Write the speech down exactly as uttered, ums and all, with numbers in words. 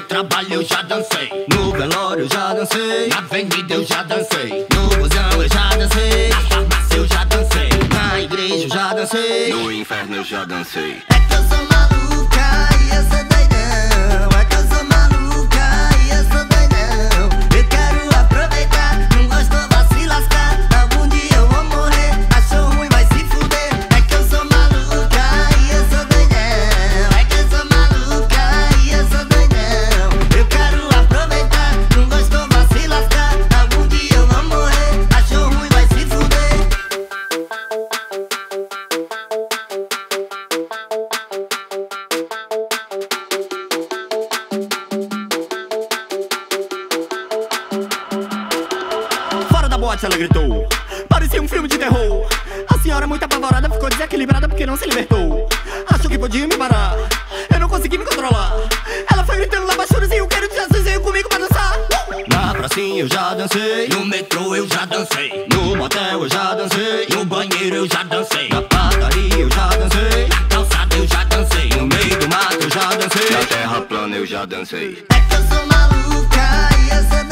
meu trabalho eu já dancei, no velório eu já dancei, na avenida eu já dancei, no busão eu já dancei, na farmácia eu já dancei, na igreja eu já dancei, no inferno eu já dancei. É que eu sou maluca e eu sou doidão. É que eu sou maluca e eu sou doidão. Eu quero aproveitar, não gosto, vá se lascar. Algum dia eu vou morrer, achou ruim, vai se fuder. É que eu sou maluca e eu sou doidão. É que eu sou maluca e eu sou doidão. Eu quero aproveitar, não gosto, vá se lascar. Algum dia eu vou morrer, achou ruim, vai se fuder. Fora da boate ela gritou, parecia um filme de terror. A senhora muito apavorada ficou desequilibrada porque não se libertou. Achou que podia me parar, eu não consegui me controlar. Ela foi gritando lá baixuras e o quero de Jesus veio comigo pra dançar. Na pracinha eu já dancei, no metrô eu já dancei, no motel eu já dancei, no banheiro eu já dancei, na padaria eu já dancei, na calçada eu já dancei, no meio do mato eu já dancei, na terra plana eu já dancei. É que eu sou maluca e eu sou